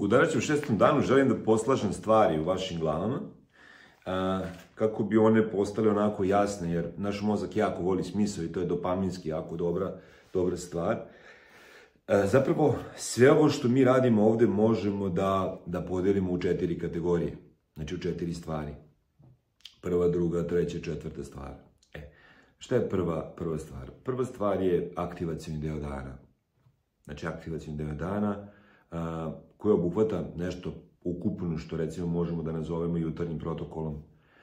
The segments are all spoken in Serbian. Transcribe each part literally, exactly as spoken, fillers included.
U današnjem šestom danu želim da poslažem stvari u vašim glavama a, kako bi one postale onako jasne, jer naš mozak jako voli smisao i to je dopaminski jako dobra, dobra stvar. A, zapravo, sve ovo što mi radimo ovde možemo da, da podelimo u četiri kategorije, znači u četiri stvari. Prva, druga, treća, četvrta stvar. E, šta je prva, prva stvar? Prva stvar je aktivacioni deo dana. Znači, aktivacioni deo dana a, koji obuhvata nešto ukupno što recimo možemo da nazovemo jutarnjim protokolom.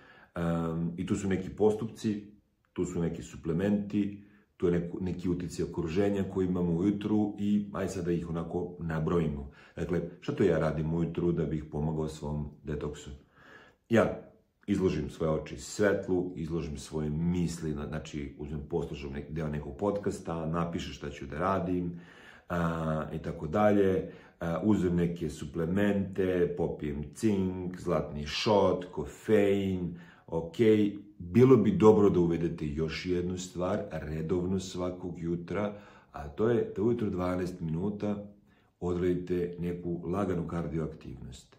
Um, I tu su neki postupci, tu su neki suplementi, tu je neko, neki uticaj okruženja koji imamo ujutru i aj sad da ih onako nabrojimo. Dakle, šta to ja radim ujutru da bih pomagao svom detoksu? Ja izložim svoje oči svetlu, izložim svoje misli, znači uzmem, poslušam nek, deo nekog podcasta, napišem šta ću da radim, a, i tako dalje. Uzmem neke suplemente, popijem cink, zlatni šot, kofein, ok. Bilo bi dobro da uvedete još jednu stvar, redovno svakog jutra, a to je da ujutro dvanaest minuta odradite neku laganu kardioaktivnost.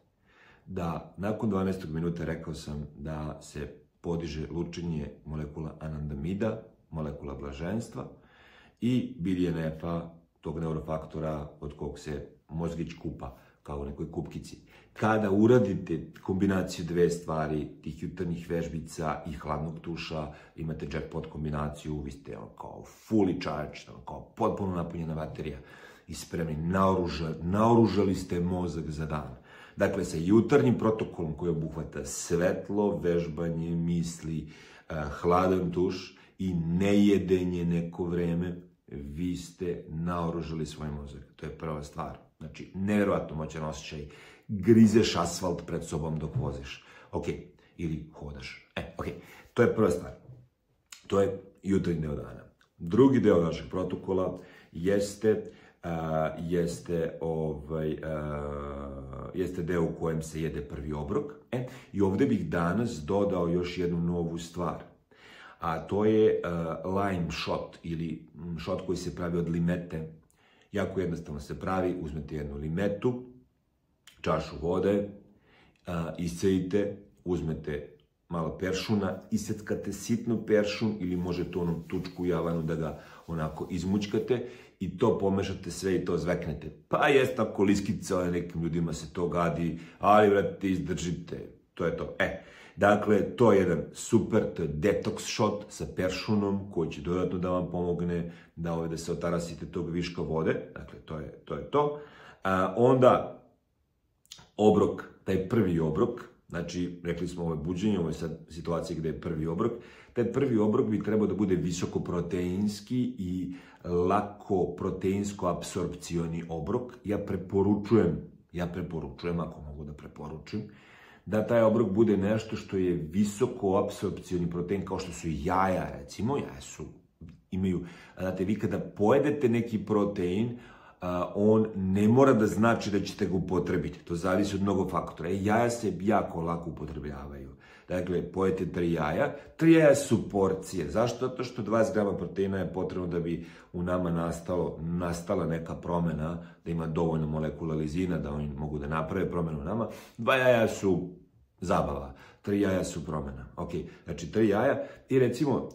Da nakon dvanaestog minuta rekao sam da se podiže lučenje molekula anandamida, molekula blaženstva i B D N F-a, tog neurofaktora od kog se mozgić kupa, kao u nekoj kupkici. Kada uradite kombinaciju dve stvari, tih jutarnjih vežbica i hladnog tuša, imate jackpot kombinaciju, vi ste kao fully charged, kao potpuno napunjena baterija i spremni, naoružali, naoružali ste mozak za dan. Dakle, sa jutarnjim protokolom koji obuhvata svetlo, vežbanje, misli, hladan tuš i nejedenje neko vreme, vi ste naoružali svoj mozak. To je prva stvar. Znači, nevjerovatno moćan osjećaj. Grizeš asfalt pred sobom dok voziš. Ok, ili hodaš. E, ok, to je prva stvar. To je jutarnji deo dana. Drugi deo našeg protokola jeste, uh, jeste, ovaj, uh, jeste deo u kojem se jede prvi obrok. E, i ovde bih danas dodao još jednu novu stvar. A to je uh, lime shot ili shot koji se pravi od limete. Jako jednostavno se pravi, uzmete jednu limetu, čašu vode, uh, iscedite, uzmete malo peršuna, iseckate sitno peršun ili možete onu tučku javanu da ga onako izmućkate i to pomešate sve i to zveknete. Pa jest ako liskica, nekim ljudima se to gadi, ali vrate izdržite, to je to. E, dakle, to je jedan super, to je detox shot sa peršunom koji će dodatno da vam pomogne da, ove, da se otarasite tog viška vode. Dakle, to je to. Je to. A, onda, obrok, taj prvi obrok, znači, rekli smo ovo je buđenje, ovo je sad situacija gde je prvi obrok. Taj prvi obrok bi trebao da bude visokoproteinski i lako proteinsko apsorpcioni obrok. Ja preporučujem, ja preporučujem, ako mogu da preporučim, da taj obrok bude nešto što je visoko apsorpcioni protein, kao što su jaja, recimo. Jaja su, imaju, znate, vi kada pojedete neki protein, on ne mora da znači da ćete ga upotrebiti. To zavisi od mnogo faktora. E, jaja se jako lako upotrebljavaju. Dakle, pojete tri jaja. Tri jaja su porcije. Zašto? Zato što dvadeset grama proteina je potrebno da bi u nama nastalo, nastala neka promena, da ima dovoljno molekula lizina, da oni mogu da naprave promenu u nama. Dva jaja su zabava. Tri jaja su promena. Ok, znači tri jaja. I recimo,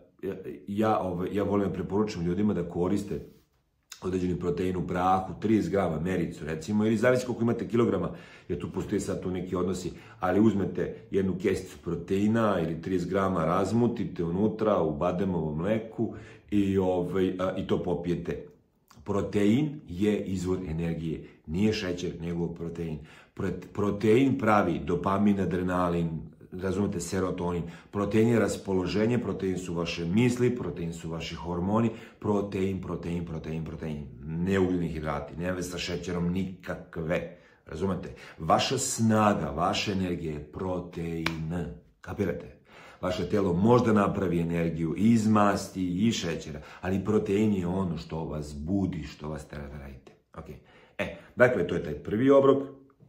ja, ja volim da preporučujem ljudima da koriste određeni protein u prahu, trideset grama mericu recimo, ili zavisi koliko imate kilograma, jer tu postoji sad tu neki odnosi, ali uzmete jednu kesicu proteina ili trideset grama, razmutite unutra u bademovom mleku i, ovaj, a, i to popijete. Protein je izvor energije, nije šećer, nego protein. Protein pravi dopamin, adrenalin, razumete, serotonin. Protein je raspoloženje, protein su vaše misli, protein su vaši hormoni, protein, protein, protein, protein. Ne ugljeni hidrati, ne veze sa šećerom nikakve. Razumete? Vaša snaga, vaša energija je protein. Kapirate? Vaše telo možda napravi energiju i iz masti i šećera, ali protein je ono što vas budi, što vas tera da radite. Okay. E, dakle, to je taj prvi obrok.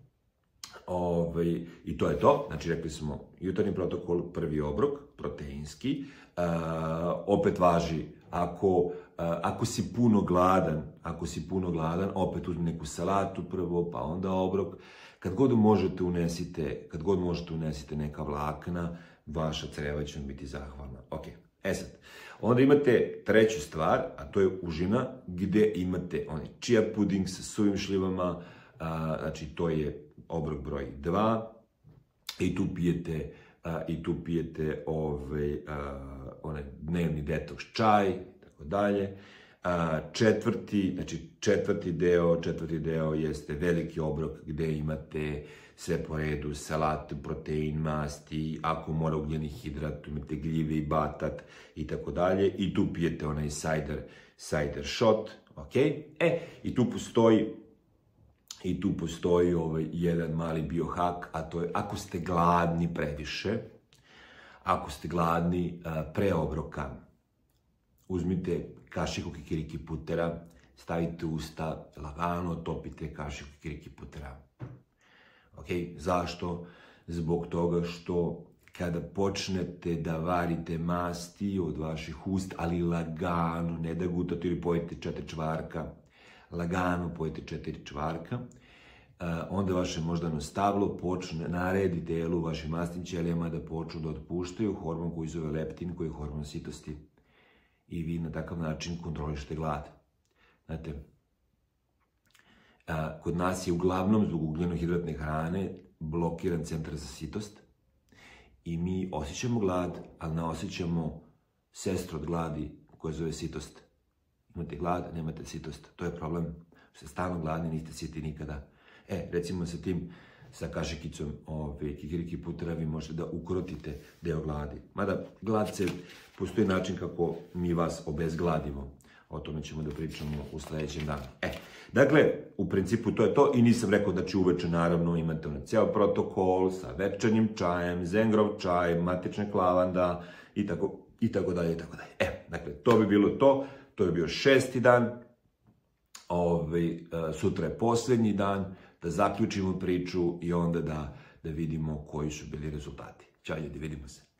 Ove, I to je to. Znači, rekli smo, jutarnji protokol, prvi obrok, proteinski. E, opet važi, ako, ako si puno gladan, ako si puno gladan, opet uzmi neku salatu prvo, pa onda obrok. Kad god možete unesite, kad god možete unesite neka vlakna, vaša creva će vam biti zahvalna. Ok, e sad, onda imate treću stvar, a to je užina, gde imate onaj čija puding sa suvim šljivama, a, znači to je obrok broj dva, i tu pijete, a, i tu pijete ovaj, a, onaj dnevni detoks čaj, tako dalje. A, četvrti, znači četvrti deo, četvrti deo jeste veliki obrok gde imate sve po redu, salatu, protein, masti, ako mora ugljeni hidrat, imate gljive i batat i tako dalje. I tu pijete onaj cider, cider shot, ok? E, i tu postoji, i tu postoji ovaj jedan mali biohak, a to je ako ste gladni previše, ako ste gladni a, pre obroka, uzmite kašiku kikiriki putera, stavite u usta, lagano topite kašiku kikiriki putera. Ok, zašto? Zbog toga što kada počnete da varite masti od vaših ust, ali lagano, ne da gutate ili pojete četiri čvarka, lagano pojete četiri čvarka, onda vaše moždano stablo počne, naredi telu vašim mastnim ćelijama da počnu da otpuštaju hormon koji zove leptin, koji je hormon sitosti. I vi na takav način kontrolišete glad. Znate, a, kod nas je uglavnom zbog ugljenohidratne hrane blokiran centar za sitost i mi osjećamo glad, ali ne osjećamo sestru od gladi koja zove sitost. Imate glad, nemate sitost. To je problem. Ste stalno gladni, niste siti nikada. E, recimo sa tim, sa kašikicom ove, kikiriki putera vi možete da ukrotite deo gladi. Mada glad se, postoji način kako mi vas obezgladimo. O tome ćemo da pričamo u sledećem danu. E, dakle, u principu to je to i nisam rekao da će uveče naravno imate ono ceo protokol sa večernjim čajem, zengrov čaj, matična lavanda i tako, i tako dalje i tako dalje. E, dakle, to bi bilo to. To je bio šesti dan. Ove, sutra je poslednji dan. Da zaključimo priču i onda da, da vidimo koji su bili rezultati. Ćao ljudi, vidimo se.